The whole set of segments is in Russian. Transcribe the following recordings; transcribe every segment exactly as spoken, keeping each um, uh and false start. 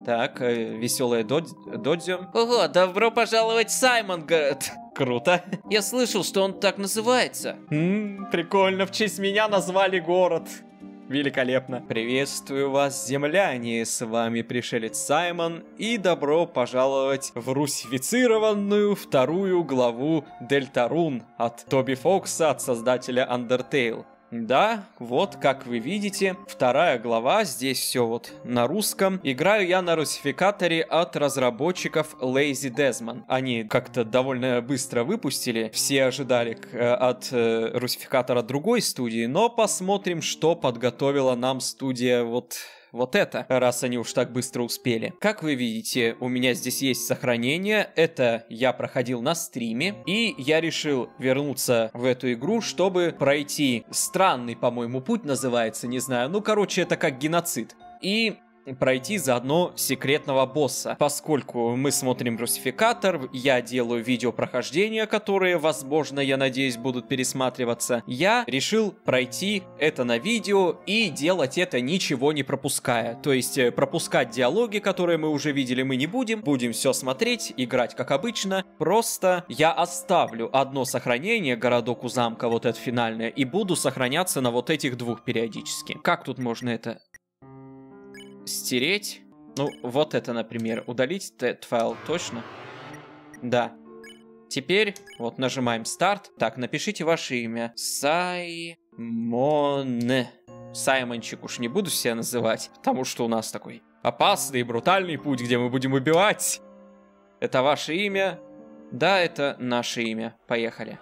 Так, э, веселая додь... додзё. Ого, добро пожаловать, Саймон, говорит. Круто. Я слышал, что он так называется. Ммм, прикольно, в честь меня назвали город. Великолепно. Приветствую вас, земляне, с вами пришелец Саймон, и добро пожаловать в русифицированную вторую главу Дельтарун от Тоби Фокса, от создателя Undertale. Да, вот, как вы видите, вторая глава, здесь все вот на русском. Играю я на русификаторе от разработчиков Lazy Desmond. Они как-то довольно быстро выпустили, все ожидали э, от э, русификатора другой студии, но посмотрим, что подготовила нам студия вот... Вот это, раз они уж так быстро успели. Как вы видите, у меня здесь есть сохранение. Это я проходил на стриме. И я решил вернуться в эту игру, чтобы пройти странный, по-моему, путь называется, не знаю. Ну, короче, это как геноцид. И... пройти заодно секретного босса. Поскольку мы смотрим русификатор, я делаю видео прохождения, которые, возможно, я надеюсь, будут пересматриваться, я решил пройти это на видео и делать это ничего не пропуская. То есть пропускать диалоги, которые мы уже видели, мы не будем. Будем все смотреть, играть как обычно. Просто я оставлю одно сохранение, городок у замка, вот это финальное, и буду сохраняться на вот этих двух периодически. Как тут можно это... стереть? Ну, вот это, например. Удалить этот файл, точно? Да. Теперь, вот, нажимаем старт. Так, напишите ваше имя. Саймон. Саймончик уж не буду себя называть, потому что у нас такой опасный и брутальный путь, где мы будем убивать. Это ваше имя? Да, это наше имя. Поехали.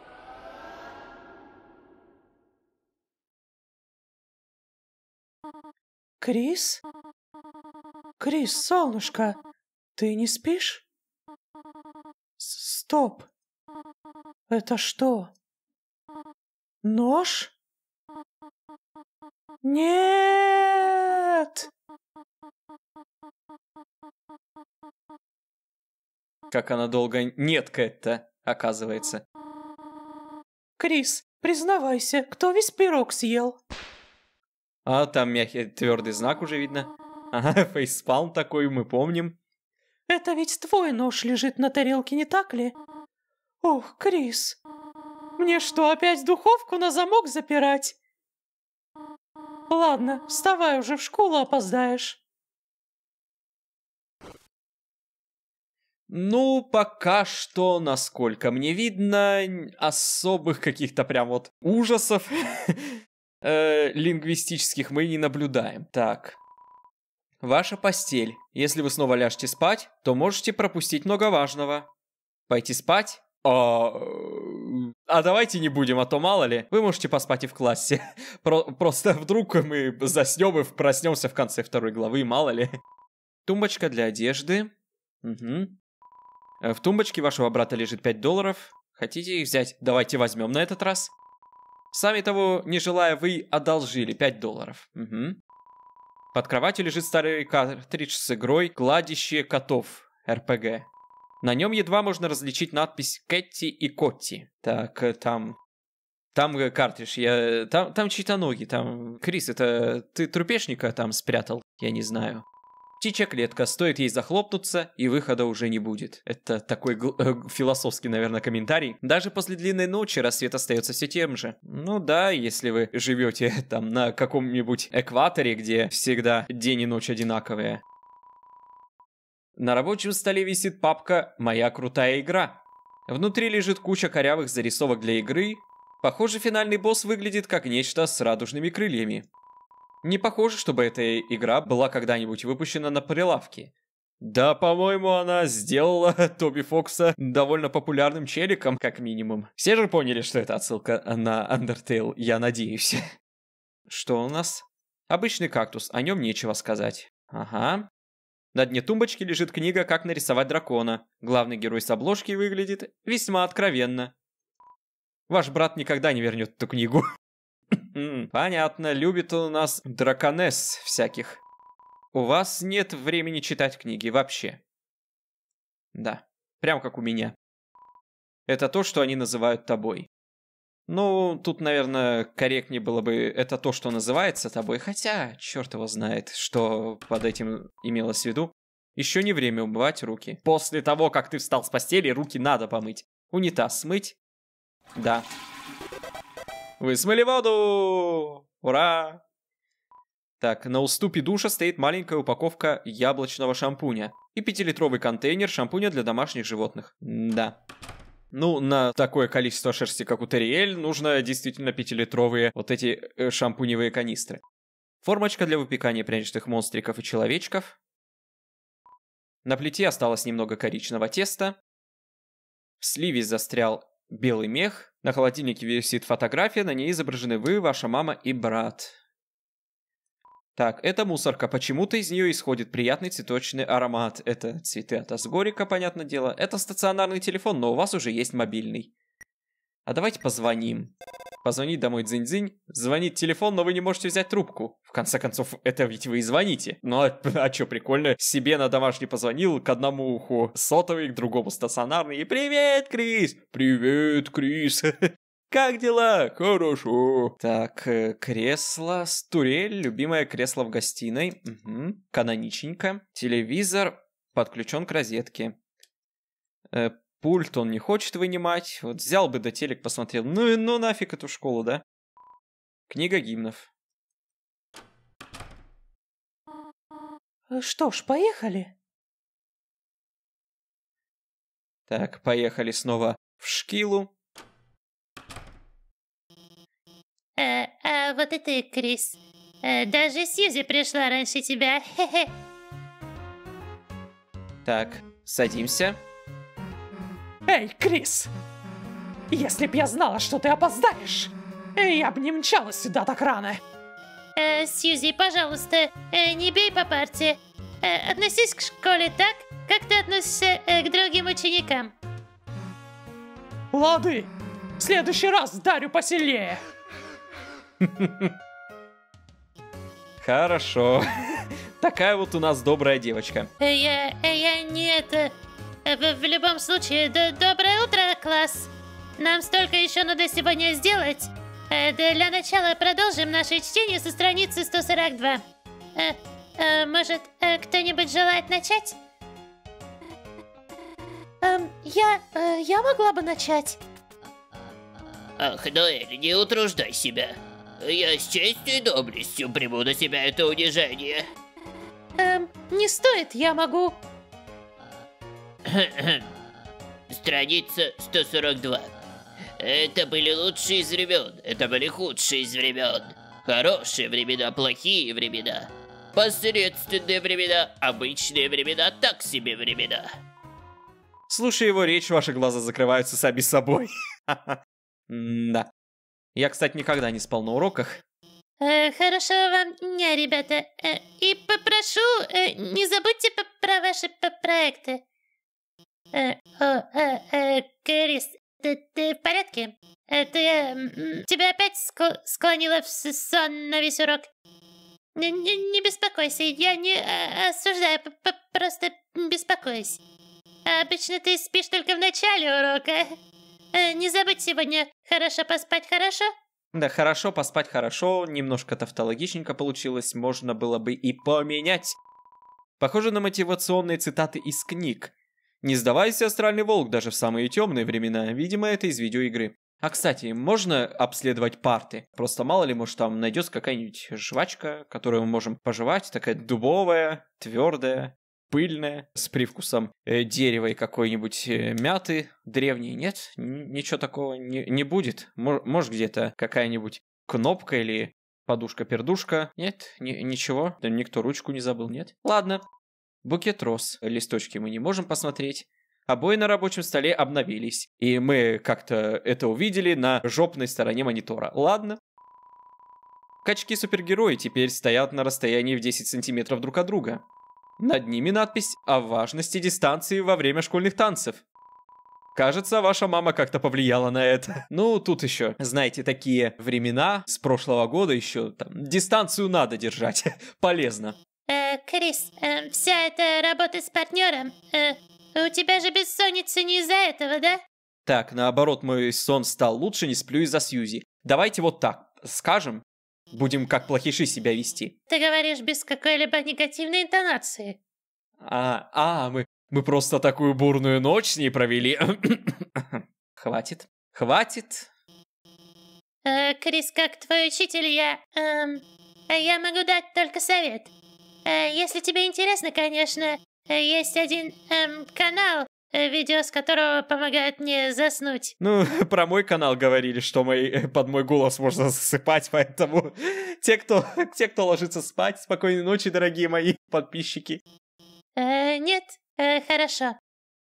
Крис? Крис, солнышко, ты не спишь? С Стоп. Это что? Нож? Нет! Как она долго нетка-то, оказывается. Крис, признавайся, кто весь пирог съел? А там мягкий твердый знак уже видно. Ага, фейспалм такой, мы помним. Это ведь твой нож лежит на тарелке, не так ли? Ох, Крис, мне что, опять духовку на замок запирать? Ладно, вставай уже, в школу опоздаешь. Ну, пока что, насколько мне видно, особых каких-то прям вот ужасов э, лингвистических мы не наблюдаем. Так. Ваша постель. Если вы снова ляжете спать, то можете пропустить много важного. Пойти спать? А, а давайте не будем, а то мало ли. Вы можете поспать и в классе. Про просто вдруг мы заснем и проснемся в конце второй главы, мало ли. Тумбочка для одежды. Угу. В тумбочке вашего брата лежит пять долларов. Хотите их взять? Давайте возьмем на этот раз. Сами того не желая, вы одолжили пять долларов. Угу. Под кроватью лежит старый картридж с игрой «Кладище котов» эр пи джи. На нем едва можно различить надпись «Кэтти» и «Котти». Так, там... Там картридж, я... Там, там чьи-то ноги, там... Крис, это ты трупешника там спрятал? Я не знаю. Птичья клетка, стоит ей захлопнуться, и выхода уже не будет. Это такой э, философский, наверное, комментарий. Даже после длинной ночи рассвет остается все тем же. Ну да, если вы живете там на каком-нибудь экваторе, где всегда день и ночь одинаковые. На рабочем столе висит папка «Моя крутая игра». Внутри лежит куча корявых зарисовок для игры. Похоже, финальный босс выглядит как нечто с радужными крыльями. Не похоже, чтобы эта игра была когда-нибудь выпущена на прилавке. Да, по-моему, она сделала Тоби Фокса довольно популярным челиком, как минимум. Все же поняли, что это отсылка на Undertale, я надеюсь. Что у нас? Обычный кактус, о нем нечего сказать. Ага. На дне тумбочки лежит книга «Как нарисовать дракона». Главный герой с обложки выглядит весьма откровенно. Ваш брат никогда не вернет эту книгу. Понятно, любит он у нас драконесс всяких. У вас нет времени читать книги вообще. Да, прям как у меня. Это то, что они называют тобой. Ну, тут, наверное, корректнее было бы это то, что называется тобой. Хотя, черт его знает, что под этим имелось в виду. Еще не время умывать руки. После того, как ты встал с постели, руки надо помыть. Унитаз смыть? Да. Вы смыли воду! Ура! Так, на уступе душа стоит маленькая упаковка яблочного шампуня. И пятилитровый контейнер шампуня для домашних животных. Да. Ну, на такое количество шерсти, как у Терриэль, нужно действительно пятилитровые вот эти э, шампуневые канистры. Формочка для выпекания пряничных монстриков и человечков. На плите осталось немного коричневого теста. В сливе застрял белый мех. На холодильнике висит фотография, на ней изображены вы, ваша мама и брат. Так, это мусорка. Почему-то из нее исходит приятный цветочный аромат. Это цветы от Асгорика, понятное дело. Это стационарный телефон, но у вас уже есть мобильный. А давайте позвоним. Позвонить домой дзынь-дзынь. Звонит телефон, но вы не можете взять трубку. В конце концов, это ведь вы и звоните. Ну а, а что, прикольно? Себе на домашний позвонил, к одному уху сотовый, к другому стационарный. И привет, Крис! Привет, Крис! Как дела? Хорошо. Так, кресло, стурель, любимое кресло в гостиной. Угу. Каноничненько. Телевизор подключен к розетке. Э, пульт он не хочет вынимать. Вот взял бы да телек посмотрел. Ну и ну нафиг эту школу, да? Книга гимнов. Что ж, поехали. Так, поехали снова в шкилу. А, а вот и ты, Крис. А, даже Сьюзи пришла раньше тебя. Хе-хе. Так, садимся. Эй, Крис! Если б я знала, что ты опоздаешь, я бы не мчалась сюда так рано. А, Сьюзи, пожалуйста, а, не бей по парте. А, относись к школе так, как ты относишься а, к другим ученикам. Лады, в следующий раз дарю посильнее. Хорошо. Такая вот у нас добрая девочка. Я, я не это... В, в любом случае, д доброе утро, класс. Нам столько еще надо сегодня сделать. Для начала продолжим наше чтение со страницы сто сорок два. Может, кто-нибудь желает начать? Я... я могла бы начать. Ах, Ноэль, не утруждай себя. Я с честью и доблестью приму на себя это унижение. Эм, не стоит, я могу. Страница сто сорок два. Это были лучшие из времен, это были худшие из времен. Хорошие времена, плохие времена. Посредственные времена, обычные времена, так себе времена. Слушая его речь, ваши глаза закрываются сами собой. Да. Я, кстати, никогда не спал на уроках. Э, хорошего вам дня, ребята. Э, и попрошу, э, не забудьте про ваши проекты. Э, о, э, э, Крис, ты, ты в порядке? Э, ты, э, тебя опять ск- склонила в сон на весь урок? Не, не, не беспокойся, я не э, осуждаю, просто беспокойся. Обычно ты спишь только в начале урока. Э, не забудь сегодня хорошо поспать, хорошо? Да, хорошо, поспать хорошо, немножко тавтологичненько получилось, можно было бы и поменять. Похоже на мотивационные цитаты из книг. Не сдавайся, астральный волк, даже в самые темные времена. Видимо, это из видеоигры. А, кстати, можно обследовать парты? Просто мало ли, может, там найдется какая-нибудь жвачка, которую мы можем пожевать, такая дубовая, твердая, пыльная, с привкусом э, дерева и какой-нибудь э, мяты древней. Нет, Н- ничего такого не, не будет. Мо- может, где-то какая-нибудь кнопка или подушка-пердушка. Нет, ни- ничего. Да никто ручку не забыл, нет? Ладно. Букет роз. Листочки мы не можем посмотреть. Обои на рабочем столе обновились. И мы как-то это увидели на жопной стороне монитора. Ладно. Качки-супергерои теперь стоят на расстоянии в десять сантиметров друг от друга. Над ними надпись о важности дистанции во время школьных танцев. Кажется, ваша мама как-то повлияла на это. Ну, тут еще, знаете, такие времена с прошлого года еще, там, дистанцию надо держать. Полезно. Э, Крис, э, вся эта работа с партнером, э, у тебя же бессонница не из-за этого, да? Так, наоборот, мой сон стал лучше, не сплю из-за Сьюзи. Давайте вот так скажем. Будем как плохиши себя вести. Ты говоришь без какой-либо негативной интонации. А, а мы, мы просто такую бурную ночь с ней провели. Хватит, хватит. Э, Крис, как твой учитель, я... эм, я могу дать только совет. Э, если тебе интересно, конечно, э, есть один эм, канал, э, видео с которого помогает мне заснуть. Ну, про мой канал говорили, что мой, под мой голос можно засыпать, поэтому те, кто, те, кто ложится спать, спокойной ночи, дорогие мои подписчики. Э, нет, э, хорошо.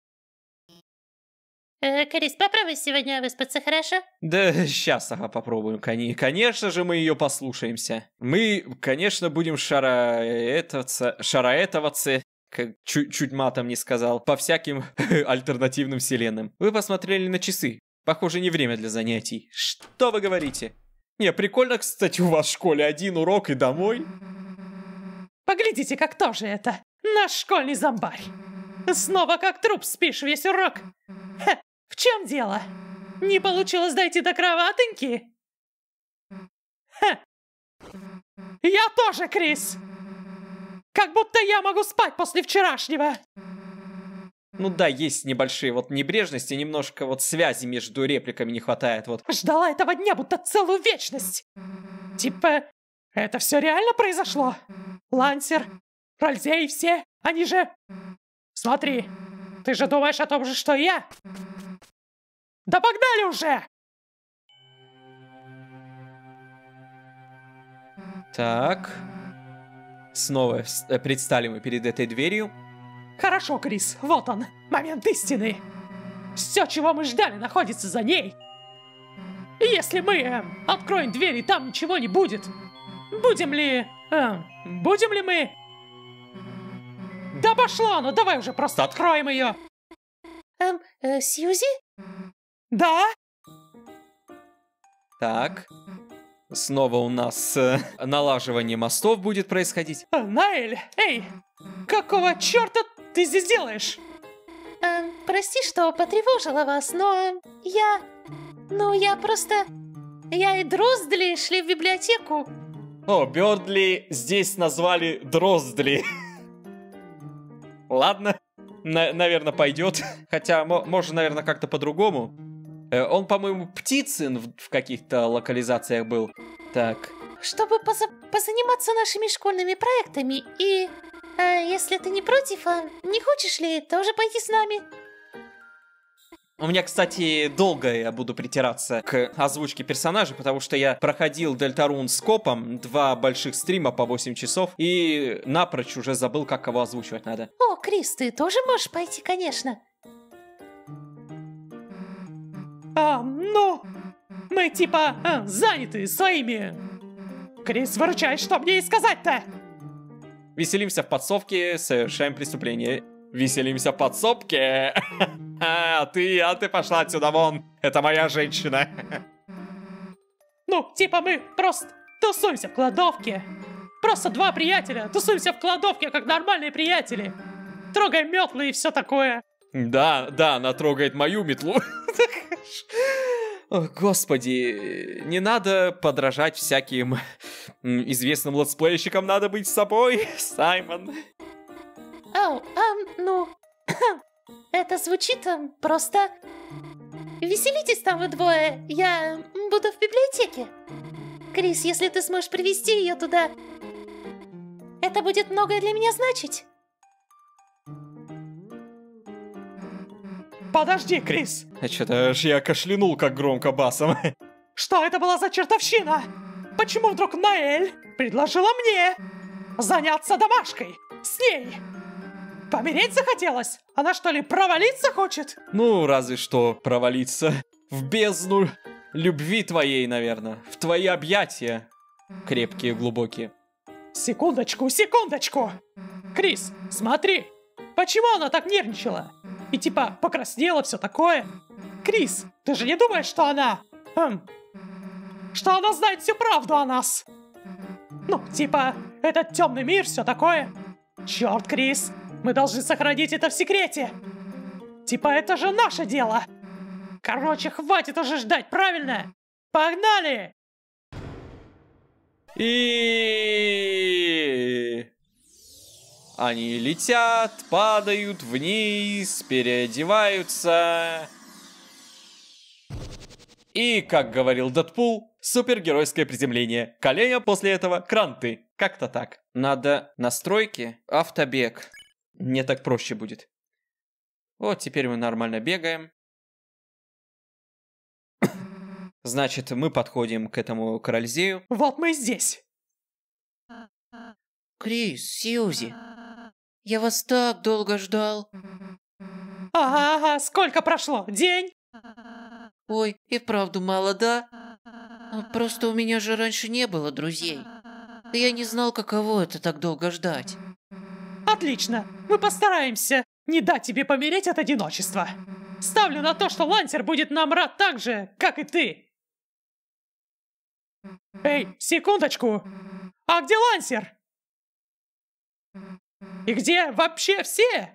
Э, Крис, попробуй сегодня выспаться, хорошо? Да, сейчас, ага, попробуем. Кони- Конечно же, мы ее послушаемся. Мы, конечно, будем шараэтоваться, шараэтоваться, как чуть, чуть матом не сказал, по всяким альтернативным вселенным. Вы посмотрели на часы. Похоже, не время для занятий. Что вы говорите? Не, прикольно, кстати, у вас в школе один урок и домой. Поглядите, как тоже это. Наш школьный зомбарь. Снова как труп спишь весь урок. Ха, в чем дело? Не получилось дойти до кроватоньки? Ха. Я тоже, Крис. Как будто я могу спать после вчерашнего. Ну да, есть небольшие вот небрежности, немножко вот связи между репликами не хватает, вот. Ждала этого дня будто целую вечность. Типа, это все реально произошло? Лансер, Ральзей, все, они же... Смотри, ты же думаешь о том же, что и я? Да погнали уже! Так. Снова с- э, предстали мы перед этой дверью. Хорошо, Крис, вот он, момент истины. Все, чего мы ждали, находится за ней. И если мы эм, откроем дверь и там ничего не будет, будем ли... эм, будем ли мы... Да пошло, ну давай уже просто откроем ее. Эм, э, Сьюзи? Да? Так. Снова у нас э, налаживание мостов будет происходить. А, Наэль, эй, какого черта ты здесь делаешь? Эм, прости, что потревожила вас, но я... Ну, я просто... Я и Дроздли шли в библиотеку. О, Бёрдли здесь назвали Дроздли. Ладно, на- наверное, пойдет. Хотя, мо- можно, наверное, как-то по-другому. Э, он, по-моему, Птицын в, в каких-то локализациях был. Так. Чтобы поза- позаниматься нашими школьными проектами. И, э, если ты не против, а не хочешь ли тоже пойти с нами? У меня, кстати, долго я буду притираться к озвучке персонажей, потому что я проходил Дельтарун с копом, два больших стрима по восемь часов, и напрочь уже забыл, как кого озвучивать надо. О, Крис, ты тоже можешь пойти, конечно. А, ну, мы типа а, заняты своими. Крис, выручай, что мне и сказать-то? Веселимся в подсобке, совершаем преступление. Веселимся в подсобке. А ты, а ты пошла отсюда вон. Это моя женщина. Ну, типа мы просто тусуемся в кладовке. Просто два приятеля тусуемся в кладовке, как нормальные приятели. Трогаем метлы и все такое. Да, да, она трогает мою метлу. О, господи, не надо подражать всяким м, известным летсплейщикам, надо быть собой, Саймон. Ау, ам, ну... Это звучит эм, просто... Веселитесь там вы двое, я буду в библиотеке. Крис, если ты сможешь привести ее туда, это будет многое для меня значить. Подожди, Крис. А что-то аж я кашлянул как громко басом. Что это была за чертовщина? Почему вдруг Наэль предложила мне заняться домашкой с ней? Помереть захотелось? Она что ли провалиться хочет? Ну, разве что провалиться в бездну любви твоей, наверное. В твои объятия. Крепкие, глубокие. Секундочку, секундочку! Крис, смотри! Почему она так нервничала? И типа покраснела, все такое. Крис, ты же не думаешь, что она... Эм, что она знает всю правду о нас? Ну, типа, этот темный мир, все такое. Черт, Крис, мы должны сохранить это в секрете. Типа, это же наше дело. Короче, хватит уже ждать, правильно? Погнали! И... Они летят, падают вниз, переодеваются. И, как говорил Дэдпул, супергеройское приземление. Колея после этого кранты. Как-то так. Надо настройки, автобег. Мне так проще будет. Вот, теперь мы нормально бегаем. Значит, мы подходим к этому Корользею. Вот мы и здесь. Крис, Сьюзи, я вас так долго ждал. Ага, ага, сколько прошло? День? Ой, и вправду мало, да? Просто у меня же раньше не было друзей. Я не знал, каково это так долго ждать. Отлично. Мы постараемся не дать тебе помереть от одиночества. Ставлю на то, что Лансер будет нам рад так же, как и ты. Эй, секундочку. А где Лансер? И где вообще все?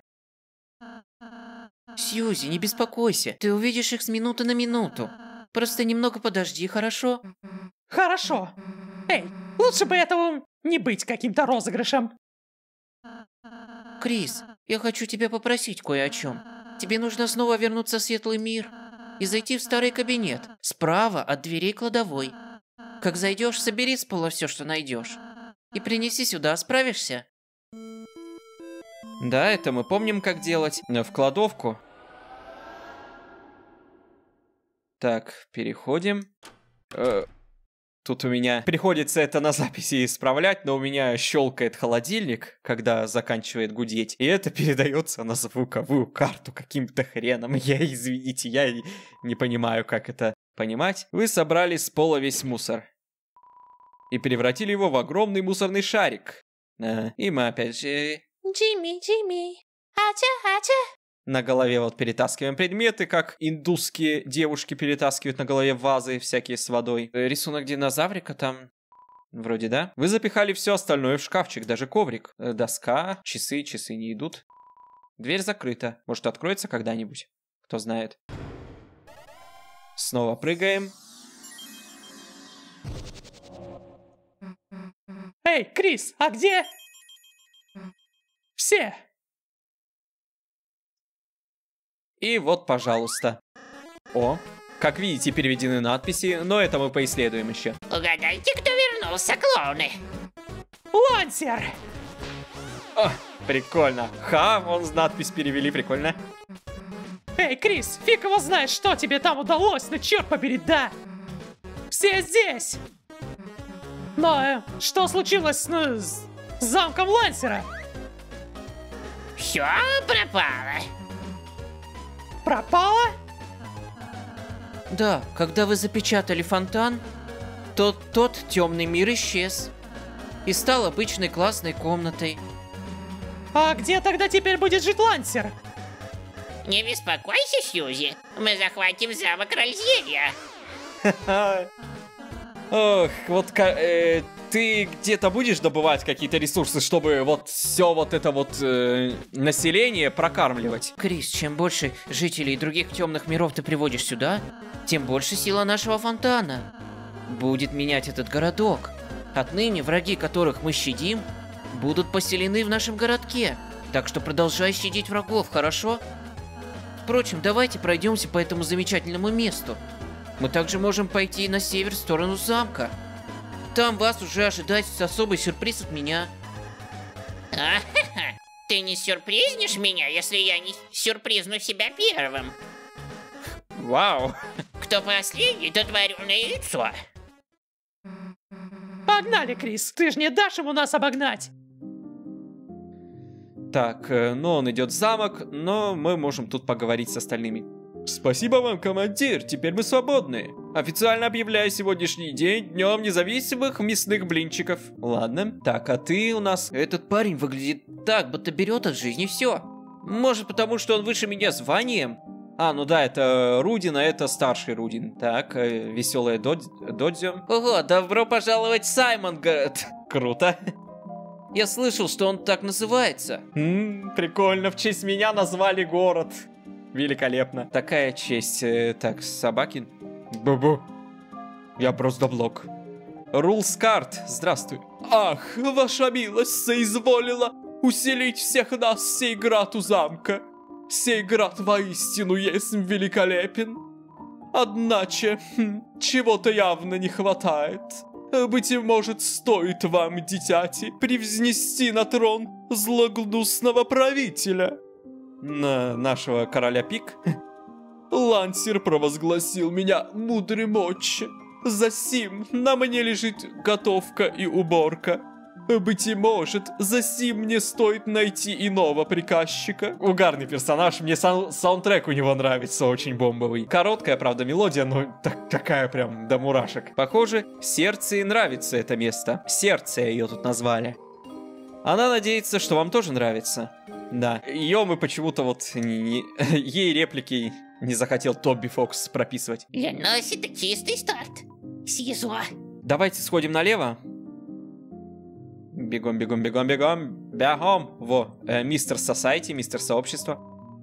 Сьюзи, не беспокойся. Ты увидишь их с минуты на минуту. Просто немного подожди, хорошо? Хорошо. Эй, лучше бы этому не быть каким-то розыгрышем. Крис, я хочу тебя попросить кое о чем. Тебе нужно снова вернуться в светлый мир и зайти в старый кабинет, справа от дверей кладовой. Как зайдешь, собери с пола все, что найдешь, и принеси сюда, справишься? Да, это мы помним, как делать. В кладовку. Так, переходим. Э, тут у меня приходится это на записи исправлять, но у меня щелкает холодильник, когда заканчивает гудеть. И это передается на звуковую карту каким-то хреном. Я, извините, я не понимаю, как это понимать. Вы собрали с пола весь мусор. И превратили его в огромный мусорный шарик. А, и мы опять же... Джимми, Джимми, ача, ача. На голове вот перетаскиваем предметы, как индусские девушки перетаскивают на голове вазы всякие с водой. Э, рисунок динозаврика там... Вроде да. Вы запихали все остальное в шкафчик, даже коврик. Э, доска, часы, часы не идут. Дверь закрыта. Может, откроется когда-нибудь? Кто знает. Снова прыгаем. Эй, Крис, а где... все? И вот, пожалуйста. О, как видите, переведены надписи, но это мы поисследуем еще. Угадайте, кто вернулся, клоуны. Лансер! О, прикольно. Ха, вон надпись перевели, прикольно. Эй, Крис, фиг его знает, что тебе там удалось, ну черт побери, да! Все здесь! Но э, что случилось ну, с замком Лансера? Все пропало. Пропало? Да, когда вы запечатали фонтан, то тот темный мир исчез и стал обычной классной комнатой. А где тогда теперь будет жить Лансер? Не беспокойся, Сьюзи. Мы захватим замок Рользея. Ох, вот э, ты где-то будешь добывать какие-то ресурсы, чтобы вот все вот это вот э, население прокармливать? Крис, чем больше жителей других темных миров ты приводишь сюда, тем больше сила нашего фонтана будет менять этот городок. Отныне враги, которых мы щадим, будут поселены в нашем городке. Так что продолжай щадить врагов, хорошо? Впрочем, давайте пройдемся по этому замечательному месту. Мы также можем пойти на север в сторону замка. Там вас уже ожидает особый сюрприз от меня. А-ха-ха. Ты не сюрпризнешь меня, если я не сюрпризну себя первым? Вау. Кто последний, тот вареное яйцо. Погнали, Крис, ты же не дашь ему нас обогнать. Так, э, ну он идет в замок, но мы можем тут поговорить с остальными. Спасибо вам, командир, теперь мы свободны. Официально объявляю сегодняшний день днем независимых мясных блинчиков. Ладно, так, а ты у нас... Этот парень выглядит так, будто берет от жизни все. Может, потому что он выше меня званием? А, ну да, это Рудин, а это старший Рудин. Так, э, веселая Додь... Додзё. Ого, добро пожаловать, Саймон, говорит. Круто. Я слышал, что он так называется. Ммм, прикольно, в честь меня назвали город. Великолепно. Такая честь. Э, так, собаки. Бу-бу. Я просто блок. Рулскарт, здравствуй. Ах, ваша милость соизволила усилить всех нас сей град у замка. Сей град воистину есть великолепен. Одначе, хм, чего-то явно не хватает. Быть может, стоит вам, дитяти, превзнести на трон злогнусного правителя. На нашего короля Пик? Лансер провозгласил меня мудрой мочи. Засим на мне лежит готовка и уборка. Быть может, засим мне стоит найти иного приказчика. Угарный персонаж, мне сау саундтрек у него нравится, очень бомбовый. Короткая, правда, мелодия, но так, такая прям до мурашек. Похоже, Сердце нравится это место. Сердце ее тут назвали. Она надеется, что вам тоже нравится. Да, ее мы почему-то вот не, не, ей реплики не захотел Тобби Фокс прописывать. Для нас это чистый старт. Съезжу. Давайте сходим налево. Бегом, бегом, бегом, бегом, бегом. Во, э, мистер Сосайти, мистер Сообщество.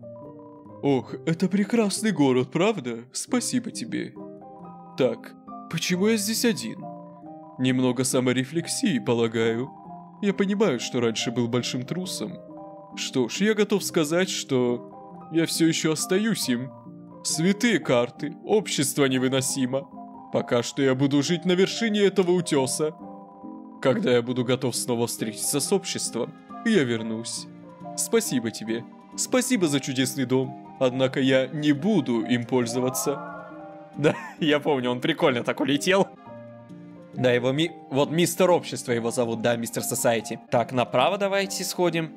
Ох, это прекрасный город, правда? Спасибо тебе. Так, почему я здесь один? Немного саморефлексии, полагаю. Я понимаю, что раньше был большим трусом. Что ж, я готов сказать, что я все еще остаюсь им. Святые карты, общество невыносимо. Пока что я буду жить на вершине этого утеса. Когда я буду готов снова встретиться с обществом, я вернусь. Спасибо тебе. Спасибо за чудесный дом. Однако я не буду им пользоваться. Да, я помню, он прикольно так улетел. Да, его ми... Вот мистер Общество его зовут, да, мистер Сосайти. Так, направо давайте сходим.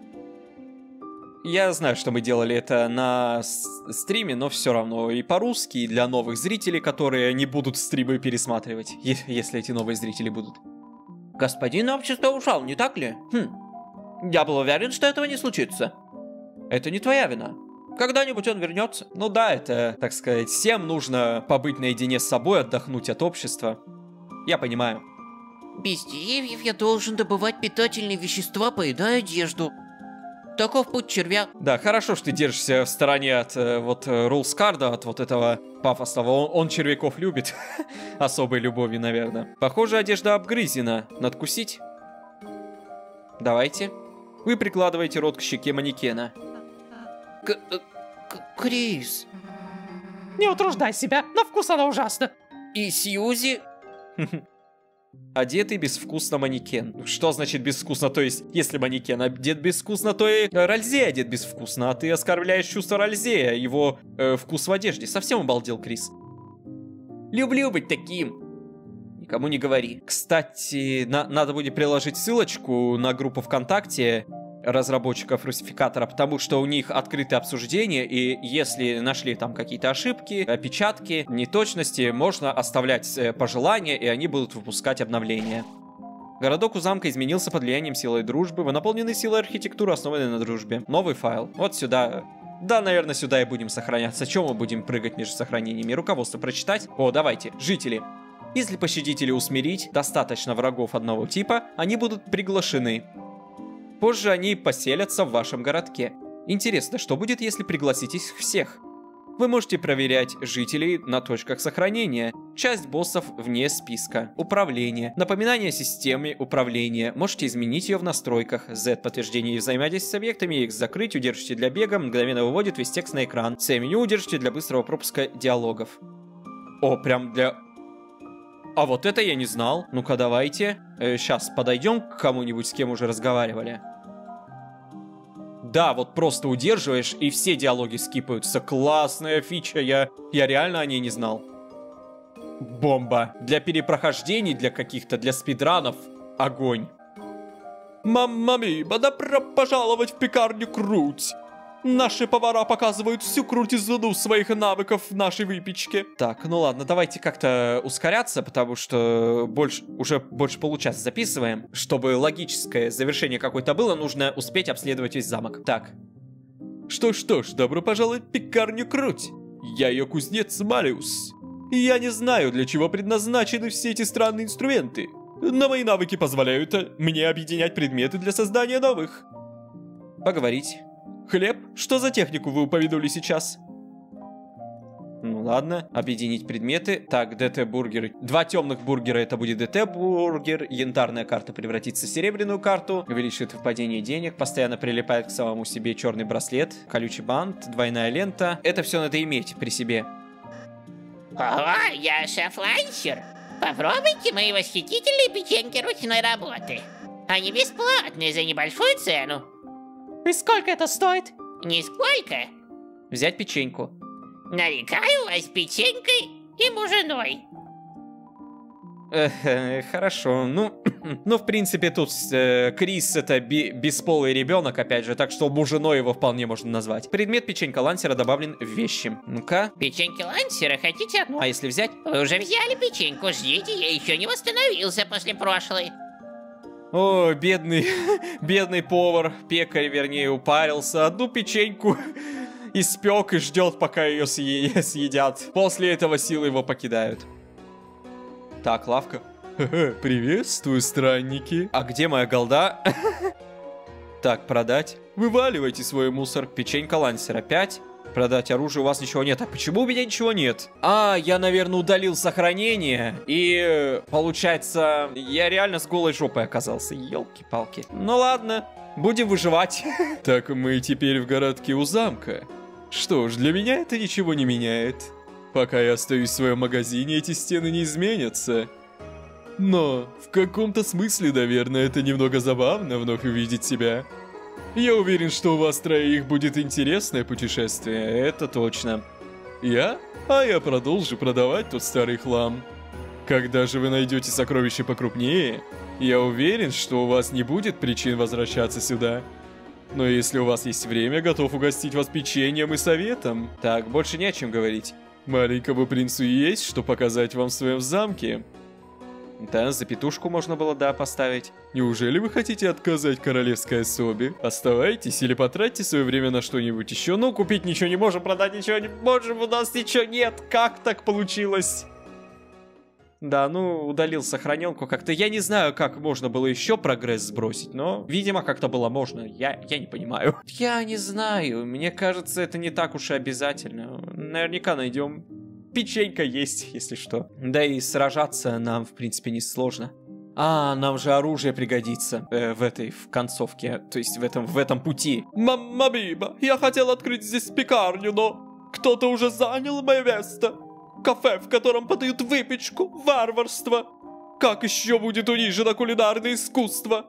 Я знаю, что мы делали это на стриме, но все равно и по-русски, и для новых зрителей, которые не будут стримы пересматривать, если эти новые зрители будут. Господин Общество ушел, не так ли? Хм. Я был уверен, что этого не случится. Это не твоя вина. Когда-нибудь он вернется. Ну да, это, так сказать, всем нужно побыть наедине с собой, отдохнуть от общества. Я понимаю. Без деревьев я должен добывать питательные вещества, поедая одежду. Таков путь червя. Да, хорошо, что ты держишься в стороне от э, вот Рулскарда, от вот этого пафосного. Он, он червяков любит. Особой любовью, наверное. Похоже, одежда обгрызена. Надкусить? Давайте. Вы прикладываете рот к щеке манекена. К к Крис. Не утруждай себя, на вкус она ужасна. И Сьюзи? Одетый безвкусно манекен. Что значит безвкусно? То есть, если манекен одет безвкусно, то и Ральзей одет безвкусно. А ты оскорбляешь чувство Ральзея, его э, вкус в одежде. Совсем обалдел, Крис. Люблю быть таким. Никому не говори. Кстати, на надо будет приложить ссылочку на группу ВКонтакте разработчиков Русификатора, потому что у них открытое обсуждение, и если нашли там какие-то ошибки, опечатки, неточности, можно оставлять пожелания, и они будут выпускать обновления. Городок у замка изменился под влиянием силы и дружбы. Вы наполнены силой архитектуры, основанной на дружбе. Новый файл. Вот сюда. Да, наверное, сюда и будем сохраняться. Чем мы будем прыгать между сохранениями? Руководство прочитать? О, давайте. Жители. Если пощадить или усмирить достаточно врагов одного типа, они будут приглашены. Позже они поселятся в вашем городке. Интересно, что будет, если пригласить их всех? Вы можете проверять жителей на точках сохранения. Часть боссов вне списка. Управление. Напоминание о системе управления. Можете изменить ее в настройках. Z. Подтверждение взаимодействия с объектами. X. Закрыть. Удержите для бега. Мгновенно выводит весь текст на экран. C. Меню. Удержите для быстрого пропуска диалогов. О, прям для... А вот это я не знал. Ну-ка, давайте. Э, сейчас подойдем к кому-нибудь, с кем уже разговаривали. Да, вот просто удерживаешь, и все диалоги скипаются. Классная фича, я, я реально о ней не знал. Бомба. Для перепрохождений, для каких-то, для спидранов. Огонь. Мамма ми, добро пожаловать в пекарню Круть. Наши повара показывают всю крутизну своих навыков в нашей выпечке. Так, ну ладно, давайте как-то ускоряться, потому что больше, уже больше получаса записываем. Чтобы логическое завершение какое-то было, нужно успеть обследовать весь замок. Так. Что ж-что ж, добро пожаловать в пекарню Круть. Я ее кузнец Малиус. Я не знаю, для чего предназначены все эти странные инструменты. Но мои навыки позволяют мне объединять предметы для создания новых. Поговорить. Хлеб, что за технику вы упомянули сейчас? Ну ладно, объединить предметы. Так, ДТ-бургер. Два темных бургера, это будет ДТ-бургер. Янтарная карта превратится в серебряную карту. Увеличит выпадение денег. Постоянно прилипает к самому себе черный браслет. Колючий бант, двойная лента. Это все надо иметь при себе. Ого, я шеф-лансер. Попробуйте мои восхитительные печеньки ручной работы. Они бесплатные за небольшую цену. И сколько это стоит? Нисколько. Взять печеньку. Нарекаю вас печенькой и мужиной. Эх, э, хорошо, ну, ну, в принципе, тут э, Крис это би бесполый ребенок, опять же, так что мужиной его вполне можно назвать. Предмет печенька лансера добавлен в вещи. Ну-ка. Печеньки лансера хотите одну? А если взять? Вы уже взяли печеньку, ждите, я еще не восстановился после прошлой. О, бедный, бедный повар, пекарь, вернее, упарился. Одну печеньку испек и ждет, пока ее съе съедят. После этого силы его покидают. Так, лавка. Приветствую, странники. А где моя голда? Так, продать. Вываливайте свой мусор. Печенька лансера пять. Продать оружие, у вас ничего нет. А почему у меня ничего нет? А, я, наверное, удалил сохранение. И, получается, я реально с голой жопой оказался. Ёлки-палки. Ну ладно, будем выживать. Так, мы теперь в городке у замка. Что ж, для меня это ничего не меняет. Пока я остаюсь в своем магазине, эти стены не изменятся. Но в каком-то смысле, наверное, это немного забавно вновь увидеть себя. Я уверен, что у вас троих будет интересное путешествие, это точно. Я? А я продолжу продавать тот старый хлам. Когда же вы найдете сокровища покрупнее, я уверен, что у вас не будет причин возвращаться сюда. Но если у вас есть время, готов угостить вас печеньем и советом. Так, больше не о чем говорить. Маленькому принцу есть что показать вам в своем замке. Да, запятушку можно было, да, поставить. Неужели вы хотите отказать королевской особе? Оставайтесь или потратьте свое время на что-нибудь еще. Ну, купить ничего не можем, продать ничего не можем, у нас ничего нет. Как так получилось? Да, ну, удалил сохраненку как-то. Я не знаю, как можно было еще прогресс сбросить, но, видимо, как-то было можно. Я, я не понимаю. Я не знаю. Мне кажется, это не так уж и обязательно. Наверняка найдем. Печенька есть, если что. Да и сражаться нам, в принципе, не сложно. А, нам же оружие пригодится э, в этой, в концовке, то есть в этом, в этом пути. Мамма Биба, я хотел открыть здесь пекарню, но кто-то уже занял мое место. Кафе, в котором подают выпечку, варварство. Как еще будет унижено кулинарное искусство?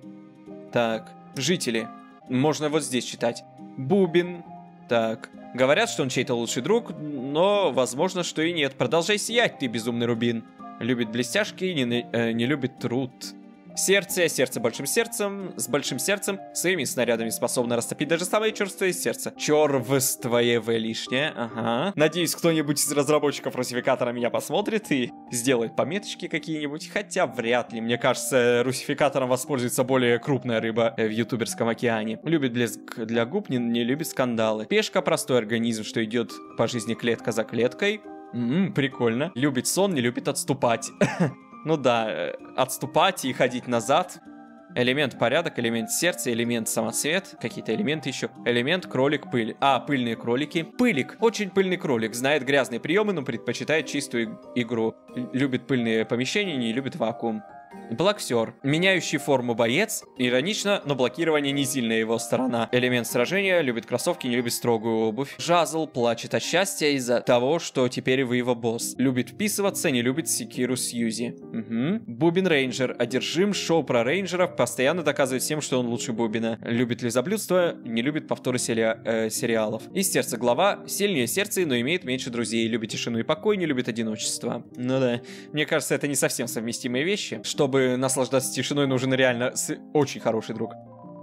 Так, жители. Можно вот здесь читать. Бубин. Так. Говорят, что он чей-то лучший друг, но возможно, что и нет. Продолжай сиять, ты безумный рубин. Любит блестяшки, не, э, не любит труд. Сердце, сердце большим сердцем, с большим сердцем, своими снарядами способно растопить даже самое черствое сердце. Червствое В лишнее, ага. Надеюсь, кто-нибудь из разработчиков русификатора меня посмотрит и сделает пометочки какие-нибудь, хотя вряд ли. Мне кажется, русификатором воспользуется более крупная рыба в ютуберском океане. Любит блеск для губ, не, не любит скандалы. Пешка, простой организм, что идет по жизни клетка за клеткой. Ммм, прикольно. Любит сон, не любит отступать. Ну да, отступать и ходить назад. Элемент порядок, элемент сердца, элемент самоцвет. Какие-то элементы еще. Элемент кролик, пыль. А, пыльные кролики. Пылик. Очень пыльный кролик. Знает грязные приемы, но предпочитает чистую игру. Любит пыльные помещения, не любит вакуум. Блоксер. Меняющий форму боец. Иронично, но блокирование не сильная его сторона. Элемент сражения. Любит кроссовки, не любит строгую обувь. Жазл плачет от счастья из-за того, что теперь вы его босс. Любит вписываться, не любит секиру Сьюзи. Угу. Бубин рейнджер. Одержим шоу про рейнджеров. Постоянно доказывает всем, что он лучше Бубина. Любит лизоблюдство, не любит повторы сери э, сериалов. Из сердца глава. Сильнее сердце, но имеет меньше друзей. Любит тишину и покой, не любит одиночество. Ну да. Мне кажется, это не совсем совместимые вещи. Чтобы наслаждаться тишиной, нужен реально с... очень хороший друг.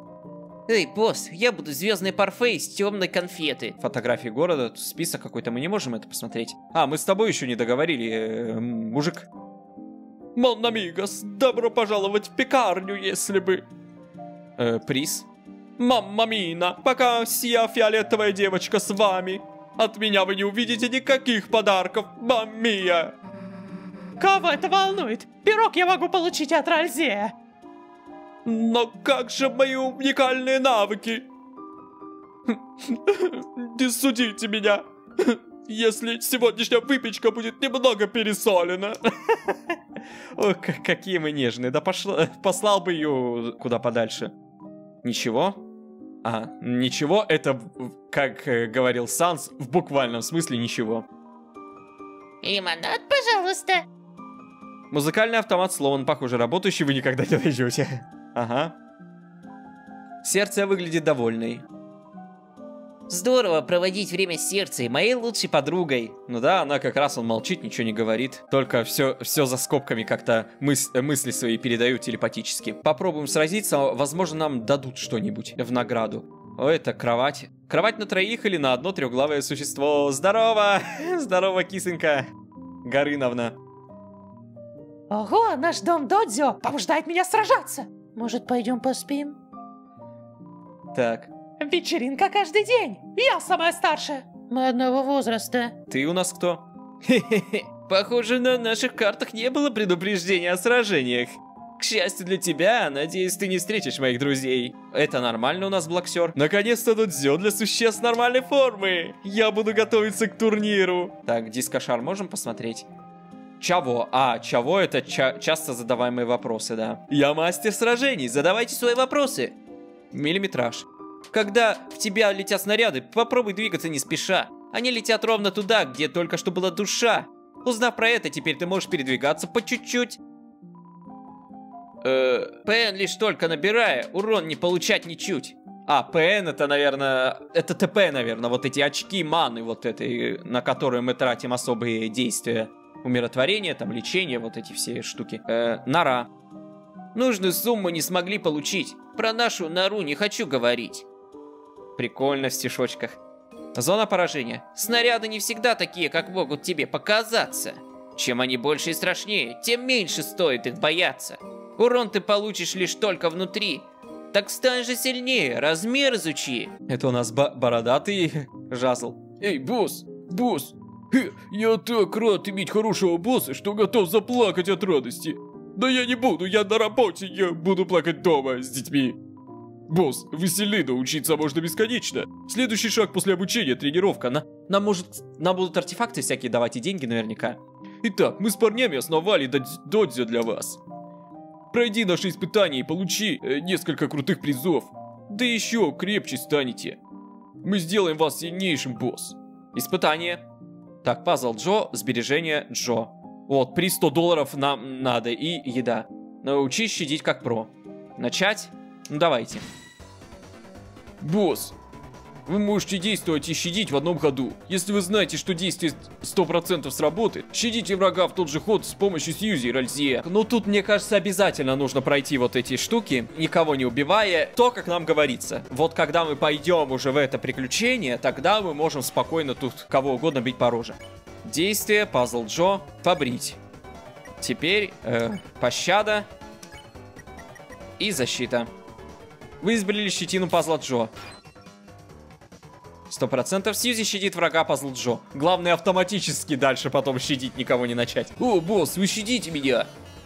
Эй, босс, я буду звездный парфе из темной конфеты. Фотографии города, тут список какой-то, мы не можем это посмотреть. А, мы с тобой еще не договорили, э, мужик. Мон амигос, добро пожаловать в пекарню, если бы... Э, приз. Мамма мина, пока сия фиолетовая девочка с вами, от меня вы не увидите никаких подарков, маммия. Кого это волнует? Пирог я могу получить от Ральзея. Но как же мои уникальные навыки? Не судите меня. если сегодняшняя выпечка будет немного пересолена. Ой, какие мы нежные. Да пошло, послал бы ее куда подальше. Ничего? А, ничего, это, как говорил Санс, в буквальном смысле ничего. Лимонад, пожалуйста. Музыкальный автомат сломан, похоже, работающий, вы никогда не найдете. Ага. Сердце выглядит довольной. Здорово проводить время с сердцем, моей лучшей подругой. Ну да, она как раз, он молчит, ничего не говорит. Только все, все за скобками как-то мыс мысли свои передают телепатически. Попробуем сразиться, возможно, нам дадут что-нибудь в награду. О, это кровать. Кровать на троих или на одно трехглавое существо. Здорово! Здорово, кисонька Горыновна. Ого, наш дом Додзё побуждает меня сражаться. Может, пойдем поспим? Так. Вечеринка каждый день. Я самая старшая. Мы одного возраста. Ты у нас кто? Хе-хе-хе. Похоже, на наших картах не было предупреждения о сражениях. К счастью для тебя, надеюсь, ты не встретишь моих друзей. Это нормально у нас, Блоксер? Наконец-то Додзё для существ нормальной формы. Я буду готовиться к турниру. Так, дискошар можем посмотреть? Чаво. А, чаво это ча часто задаваемые вопросы, да. Я мастер сражений, задавайте свои вопросы. Миллиметраж. Когда в тебя летят снаряды, попробуй двигаться не спеша. Они летят ровно туда, где только что была душа. Узнав про это, теперь ты можешь передвигаться по чуть-чуть. Э, ПН лишь только набирая, урон не получать ничуть. А, ПН это, наверное, это ТП, наверное, вот эти очки маны, вот этой, на которые мы тратим особые действия. Умиротворение, там, лечение, вот эти все штуки. Э, нора. Нужную сумму не смогли получить. Про нашу нору не хочу говорить. Прикольно в стишочках. Зона поражения. Снаряды не всегда такие, как могут тебе показаться. Чем они больше и страшнее, тем меньше стоит их бояться. Урон ты получишь лишь только внутри. Так стань же сильнее, размер изучи. Это у нас бородатый жазл. Эй, босс, босс. Я так рад иметь хорошего босса, что готов заплакать от радости. Да я не буду, я на работе, я буду плакать дома с детьми. Босс, веселина, учиться можно бесконечно. Следующий шаг после обучения — тренировка. На, нам, может, нам будут артефакты всякие давать и деньги наверняка. Итак, мы с парнями основали додзё для вас. Пройди наши испытания и получи э, несколько крутых призов. Да еще крепче станете. Мы сделаем вас сильнейшим, босс. Испытание. Так, пазл Джо, сбережение Джо. Вот, приз сто долларов нам надо и еда. Научись щадить как про. Начать? Ну давайте. Босс, вы можете действовать и щадить в одном ходу. Если вы знаете, что действие сто процентов сработает, щадите врага в тот же ход с помощью Сьюзи и Ральзье. Ну тут, мне кажется, обязательно нужно пройти вот эти штуки, никого не убивая. То, как нам говорится. Вот когда мы пойдем уже в это приключение, тогда мы можем спокойно тут кого угодно бить по роже. Действие, пазл Джо, побрить. Теперь э, пощада и защита. Вы избрали щетину пазла Джо. Сто процентов Сьюзи щадит врага пазл Джо. Главное автоматически дальше потом щадить, никого не начать. О, босс, вы щадите меня.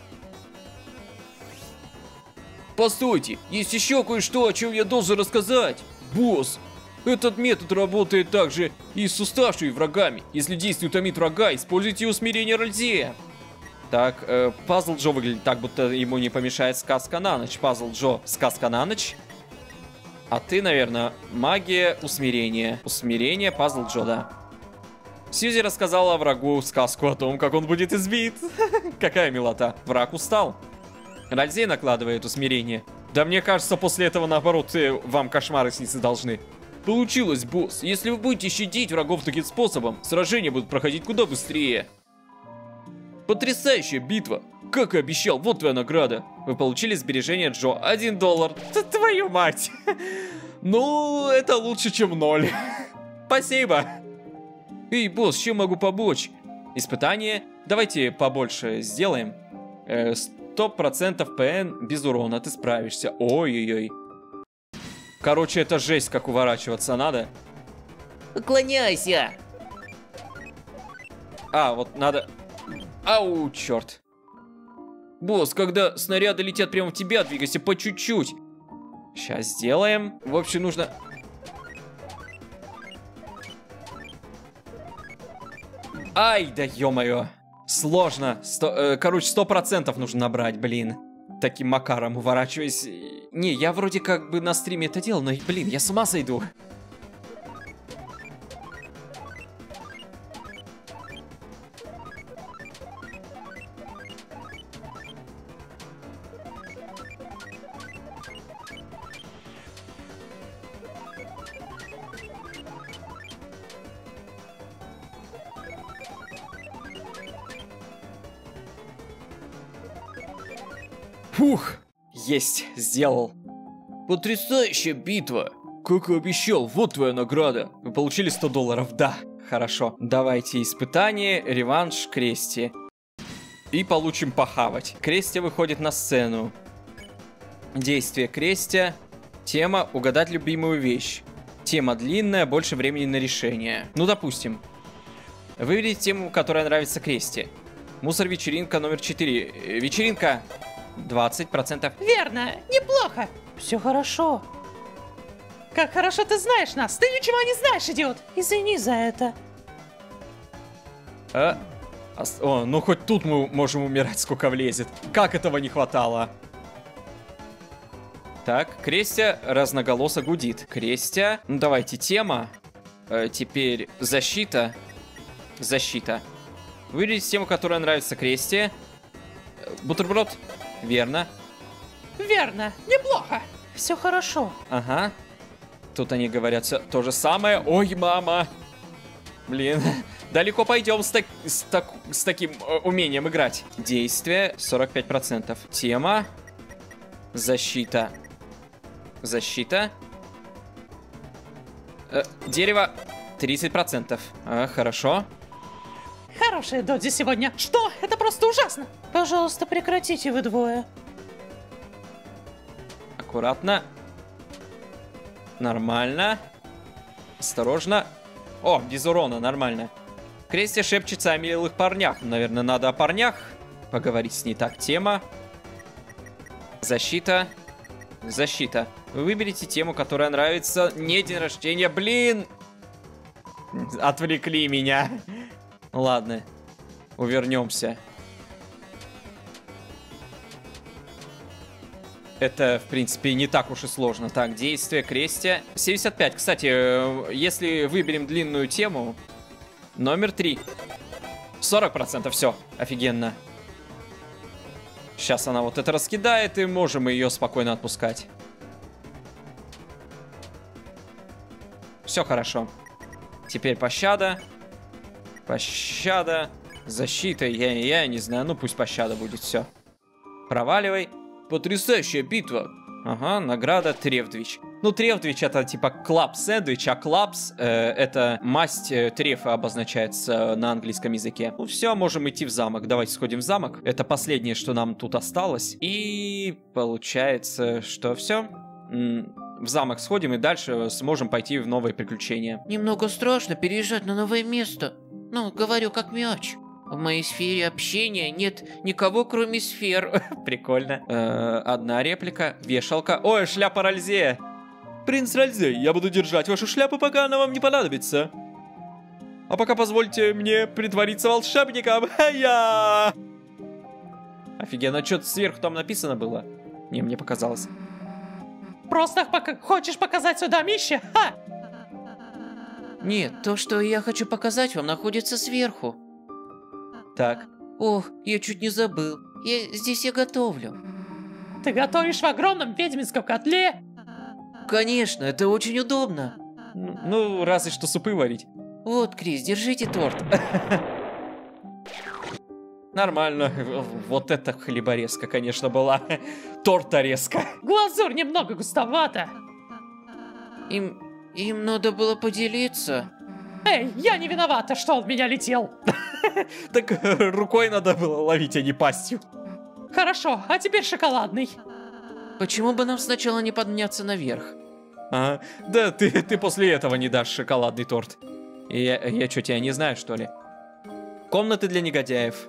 Постойте, есть еще кое-что, о чем я должен рассказать. Босс, этот метод работает также и с уставшими врагами. Если действие утомит врага, используйте усмирение Ральзея. Так, э, пазл Джо выглядит так, будто ему не помешает сказка на ночь. Пазл Джо, сказка на ночь. А ты, наверное, магия, усмирение. Усмирение, пазл Джо, да. Сьюзи рассказала врагу сказку о том, как он будет избит. Какая милота. Враг устал. Ральзей накладывает усмирение. Да мне кажется, после этого, наоборот, вам кошмары сниться должны. Получилось, босс. Если вы будете щадить врагов таким способом, сражения будут проходить куда быстрее. Потрясающая битва. Как и обещал, вот твоя награда. Вы получили сбережение Джо. Один доллар. Т Твою мать. Ну, это лучше, чем ноль. Спасибо. Эй, босс, чем могу помочь? Испытание. Давайте побольше сделаем. Сто процентов ПН без урона. Ты справишься. Ой-ой-ой. Короче, это жесть, как уворачиваться надо. Уклоняйся. А, вот надо... Ау, черт. Босс, когда снаряды летят прямо в тебя, двигайся по чуть-чуть. Сейчас сделаем. В общем, нужно... Ай, да ё-моё. Сложно. Сто, э, короче, сто процентов нужно набрать, блин. Таким макаром уворачиваясь. Не, я вроде как бы на стриме это делал, но, блин, я с ума сойду. Фух, есть, сделал. Потрясающая битва. Как и обещал, вот твоя награда. Вы получили сто долларов, да. Хорошо, давайте испытание, реванш, Крести. И получим похавать. Крести выходит на сцену. Действие Крести. Тема угадать любимую вещь. Тема длинная, больше времени на решение. Ну, допустим. Выберите тему, которая нравится Крести. Мусор-вечеринка номер четыре. Вечеринка... двадцать процентов. Верно, неплохо. Все хорошо. Как хорошо ты знаешь нас. Ты ничего не знаешь, идиот. Извини за это. А? О, ну хоть тут мы можем умирать, сколько влезет. Как этого не хватало? Так, Крестя разноголосо гудит. Крестя. Ну давайте, тема. Э, теперь защита. Защита. Выберите тему, которая нравится Кресте. Бутерброд. Верно. Верно, неплохо. Все хорошо. Ага. Тут они говорят все то же самое. Ой, мама. Блин. Далеко пойдем с, так, с, так, с таким э, умением играть. Действие сорок пять процентов. Тема. Защита. Защита. Э, дерево тридцать процентов. А, хорошо. Хорошая Додзи сегодня. Что? Это просто ужасно. Пожалуйста, прекратите вы двое. Аккуратно. Нормально. Осторожно. О, без урона, нормально. Крестя шепчется о милых парнях. Наверное, надо о парнях поговорить с ней. Так, тема. Защита. Защита. Вы выберите тему, которая нравится. Не день рождения. Блин! Отвлекли меня. Ладно. Увернемся. Это, в принципе, не так уж и сложно. Так, действие, Крестя. семьдесят пять. Кстати, если выберем длинную тему... Номер три. сорок процентов, все. Офигенно. Сейчас она вот это раскидает, и можем ее спокойно отпускать. Все хорошо. Теперь пощада. Пощада. Защита. Я, я не знаю. Ну, пусть пощада будет. Все. Проваливай. Потрясающая битва. Ага, награда Тревдвич. Ну, Тревдвич это типа клаб сэндвич, а клабс э, это масть э, трефа обозначается на английском языке. Ну все, можем идти в замок. Давайте сходим в замок. Это последнее, что нам тут осталось. И получается, что все. В замок сходим и дальше сможем пойти в новые приключения. Немного страшно переезжать на новое место. Ну, говорю как мяч. В моей сфере общения нет никого, кроме сфер. Прикольно. Э, одна реплика. Вешалка. Ой, шляпа Ральзе. Принц Ральзе, я буду держать вашу шляпу, пока она вам не понадобится. А пока позвольте мне притвориться волшебником. Ха-я! Офигенно, что-то сверху там написано было. Не, мне показалось. Просто пока хочешь показать сюда Мище? Ха! Нет, то, что я хочу показать вам, находится сверху. Так. Ох, я чуть не забыл. Я здесь я готовлю. Ты готовишь в огромном ведьминском котле? Конечно, это очень удобно. Ну, разве что супы варить. Вот, Крис, держите торт. Нормально. Вот это хлеборезка, конечно, была. Торторезка. Глазурь немного густовата. Им... им надо было поделиться. Эй, я не виновата, что он в меня летел. Так рукой надо было ловить, а не пастью. Хорошо, а теперь шоколадный. Почему бы нам сначала не подняться наверх? Ага. Да, ты, ты после этого не дашь шоколадный торт. Я, я что, тебя не знаю, что ли? Комнаты для негодяев.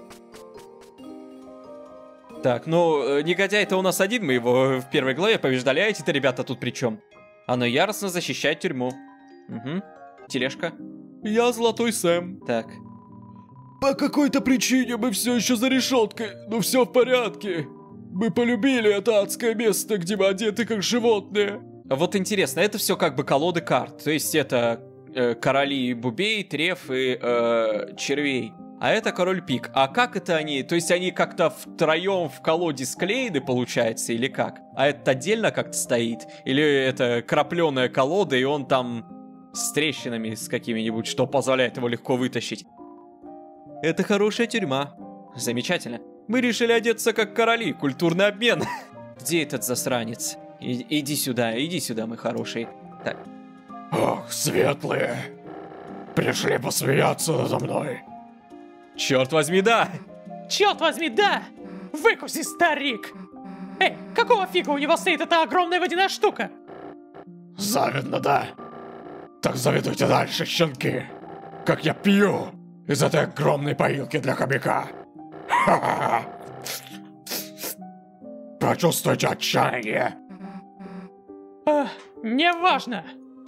Так, ну, негодяй-то у нас один, мы его в первой главе побеждали, а эти-то ребята тут при чем? Оно яростно защищает тюрьму. Угу. Тележка. Я Золотой Сэм. Так. По какой-то причине мы все еще за решеткой, но все в порядке. Мы полюбили это адское место, где мы одеты как животные. Вот интересно, это все как бы колоды карт. То есть это э, короли бубей, треф и э, червей. А это король пик. А как это они? То есть они как-то втроем в колоде склеены, получается, или как? А это отдельно как-то стоит? Или это крапленая колода, и он там с трещинами с какими-нибудь, что позволяет его легко вытащить? Это хорошая тюрьма. Замечательно. Мы решили одеться как короли, культурный обмен. Где этот засранец? И, иди сюда, иди сюда, мой хороший. Так. Ох, светлые. Пришли посмеяться надо мной. Черт возьми, да! Черт возьми, да! Выкуси, старик! Эй, какого фига у него стоит эта огромная водяная штука? Завидно, да? Так завидуйте дальше, щенки. Как я пью из этой огромной поилки для хомяка. Ха-ха-ха. Почувствуйте отчаяние. Эх, неважно.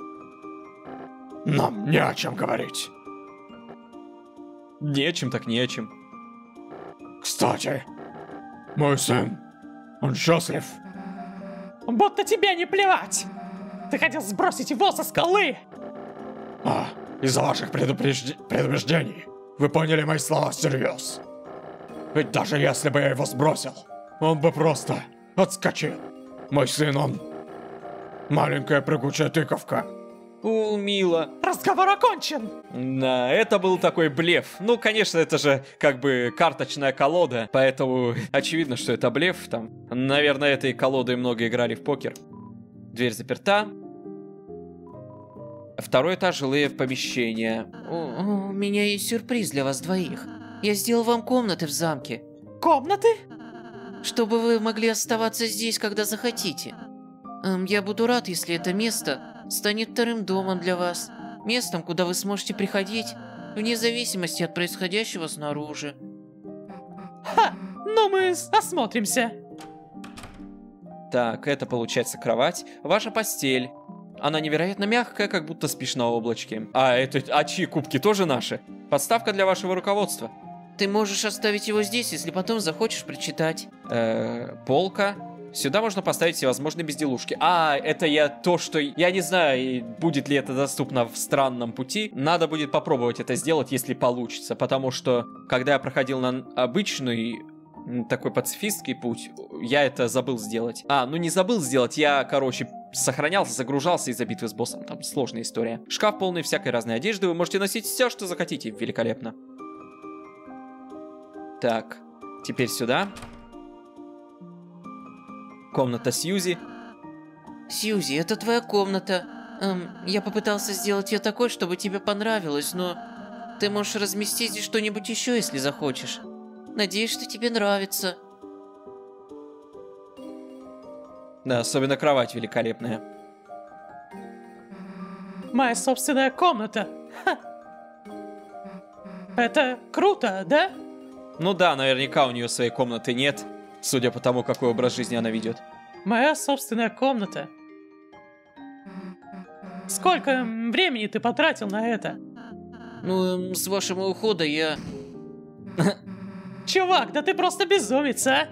Нам не о чем говорить. Не о чем так не о чем. Кстати, мой сын, он счастлив. Будто тебе не плевать. Ты хотел сбросить его со скалы. А, из-за ваших предупрежд... предубеждений вы поняли мои слова всерьез. Ведь даже если бы я его сбросил, он бы просто отскочил. Мой сын, он маленькая прыгучая тыковка. О, мило. Разговор окончен. Да, это был такой блеф. Ну, конечно, это же как бы карточная колода, поэтому очевидно, что это блеф. Там, наверное, этой колодой много играли в покер. Дверь заперта. Второй этаж, жилые помещения. У, у меня есть сюрприз для вас двоих. Я сделал вам комнаты в замке, Комнаты? чтобы вы могли оставаться здесь, когда захотите. Эм, я буду рад, если это место станет вторым домом для вас. Местом, куда вы сможете приходить, вне зависимости от происходящего снаружи. Ха, ну мы осмотримся. Так, это получается кровать. Ваша постель. Она невероятно мягкая, как будто спишь на облачке. А, это, а чьи кубки тоже наши? Подставка для вашего руководства. Ты можешь оставить его здесь, если потом захочешь прочитать. Э, полка. Сюда можно поставить всевозможные безделушки. А, это я то, что... Я не знаю, будет ли это доступно в странном пути. Надо будет попробовать это сделать, если получится. Потому что, когда я проходил на обычный... такой пацифистский путь, я это забыл сделать. А, ну не забыл сделать, я, короче, сохранялся, загружался из-за битвы с боссом. Там сложная история. Шкаф полный всякой разной одежды, вы можете носить все, что захотите. Великолепно. Так, теперь сюда. Комната Сьюзи. Сьюзи, это твоя комната. Эм, я попытался сделать ее такой, чтобы тебе понравилось, но ты можешь разместить здесь что-нибудь еще, если захочешь. Надеюсь, что тебе нравится. Да, особенно кровать великолепная. Моя собственная комната. Ха. Это круто, да? Ну да, наверняка у нее своей комнаты нет, судя по тому, какой образ жизни она ведет. Моя собственная комната. Сколько м, времени ты потратил на это? Ну, эм, с вашего ухода я... Чувак, да ты просто безумец, а?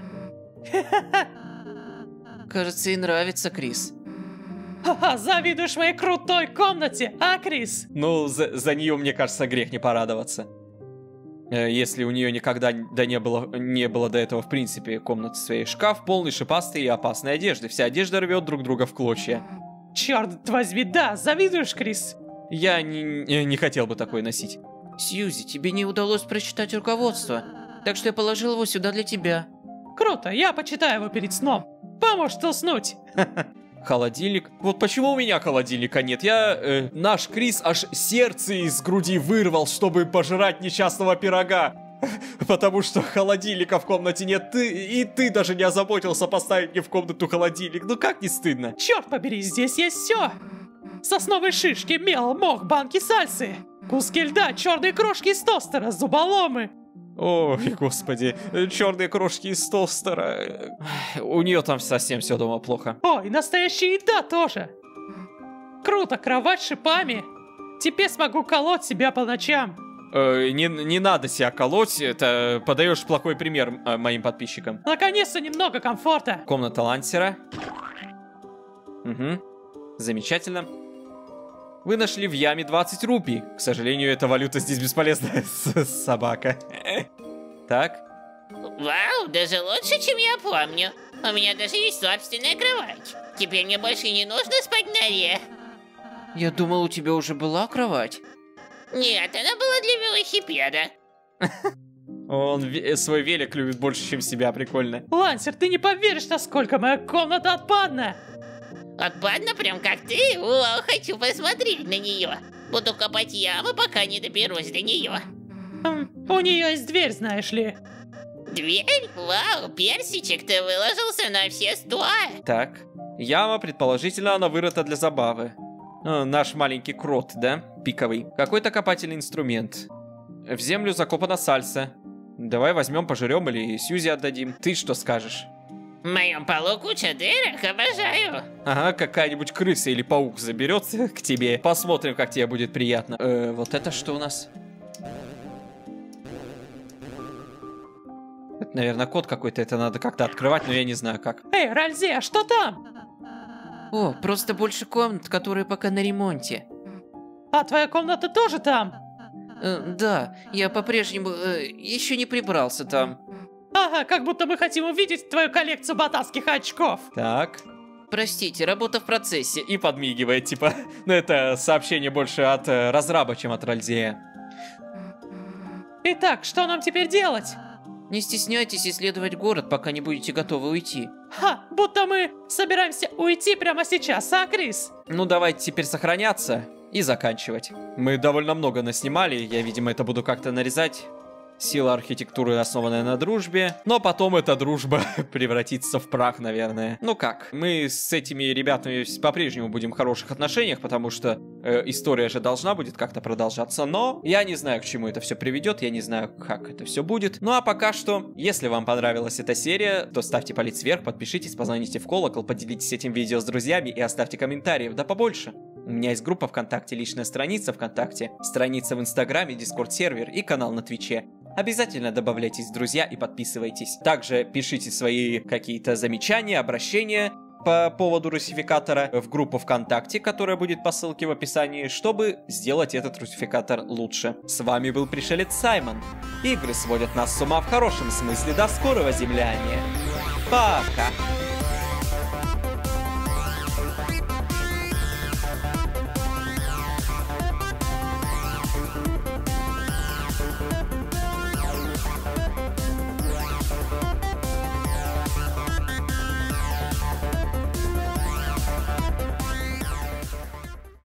Кажется, и нравится, Крис. Ха-ха, завидуешь моей крутой комнате, а, Крис? Ну, за, за нее, мне кажется, грех не порадоваться. Э, Если у нее никогда да не было, не было до этого, в принципе, комнаты своей. Шкаф полный шипастой и опасной одежды. Вся одежда рвет друг друга в клочья. Черт возьми, да, завидуешь, Крис? Я не, не, не хотел бы такой носить. Сьюзи, тебе не удалось прочитать руководство, так что я положил его сюда для тебя. Круто, я почитаю его перед сном. Поможет уснуть. Холодильник. Вот почему у меня холодильника нет? Я... э, наш Крис аж сердце из груди вырвал, чтобы пожрать несчастного пирога. Потому что холодильника в комнате нет. Ты, и ты даже не озаботился поставить мне в комнату холодильник. Ну как не стыдно? Черт побери, здесь есть все. Сосновые шишки, мел, мох, банки сальсы, куски льда, черные крошки из тостера, зуболомы. Ой, господи, черные крошки из тостера. У нее там совсем все дома плохо. Ой, настоящая еда тоже. Круто, кровать с шипами. Теперь смогу колоть себя по ночам. Э, не, не надо себя колоть, это подаешь плохой пример э, моим подписчикам. Наконец-то немного комфорта. Комната лансера. Угу. Замечательно. Вы нашли в яме двадцать рупий. К сожалению, эта валюта здесь бесполезная. Собака. Так. Вау, даже лучше, чем я помню. У меня даже есть собственная кровать. Теперь мне больше не нужно спать на норе. Я думал, у тебя уже была кровать. Нет, она была для велосипеда. Он ве- свой велик любит больше, чем себя, прикольно. Лансер, ты не поверишь, насколько моя комната отпадная. Отпадно прям как ты? О, хочу посмотреть на нее. Буду копать яму, пока не доберусь до нее. Хм, у нее есть дверь, знаешь ли. Дверь? Вау, персичек, ты выложился на все сто. Так. Яма, предположительно, она вырыта для забавы. Э, наш маленький крот, да? Пиковый. Какой-то копательный инструмент. В землю закопана сальса. Давай возьмем, пожрем или Сьюзи отдадим. Ты что скажешь? В моем полу куча дырок, обожаю. Ага, какая-нибудь крыса или паук заберется к тебе. Посмотрим, как тебе будет приятно. Э, вот это что у нас? Это, наверное, код какой-то. Это надо как-то открывать, но я не знаю как. Эй, Ральзи, а что там? О, просто больше комнат, которые пока на ремонте. А твоя комната тоже там? Э, да, я по-прежнему э, еще не прибрался там. Ага, как будто мы хотим увидеть твою коллекцию ботанских очков. Так. Простите, работа в процессе. И подмигивает, типа. Ну, это сообщение больше от э, разраба, чем от Ральзея. Итак, что нам теперь делать? Не стесняйтесь исследовать город, пока не будете готовы уйти. Ха, будто мы собираемся уйти прямо сейчас, а, Крис? Ну, давайте теперь сохраняться и заканчивать. Мы довольно много наснимали, я, видимо, это буду как-то нарезать. Сила архитектуры, основанная на дружбе. Но потом эта дружба превратится в прах, наверное. Ну как, мы с этими ребятами по-прежнему будем в хороших отношениях, потому что э, история же должна будет как-то продолжаться. Но я не знаю, к чему это все приведет, я не знаю, как это все будет. Ну а пока что, если вам понравилась эта серия, то ставьте палец вверх, подпишитесь, позвоните в колокол, поделитесь этим видео с друзьями и оставьте комментариев, да побольше. У меня есть группа ВКонтакте, личная страница ВКонтакте, страница в Инстаграме, Дискорд-сервер и канал на Твиче. Обязательно добавляйтесь в друзья и подписывайтесь. Также пишите свои какие-то замечания, обращения по поводу русификатора в группу ВКонтакте, которая будет по ссылке в описании, чтобы сделать этот русификатор лучше. С вами был пришелец Саймон. Игры сводят нас с ума в хорошем смысле. До скорого, земляне. Пока.